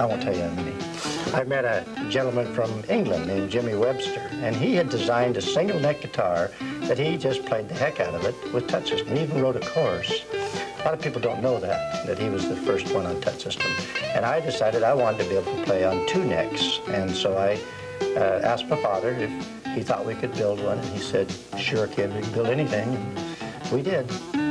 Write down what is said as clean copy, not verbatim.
I won't tell you how many. I met a gentleman from England named Jimmy Webster, and he had designed a single neck guitar that he just played the heck out of it with touch system. He even wrote a chorus. A lot of people don't know that he was the first one on touch system. And I decided I wanted to be able to play on 2 necks. And so I asked my father if he thought we could build one, and he said, sure, kid, we can build anything. And we did.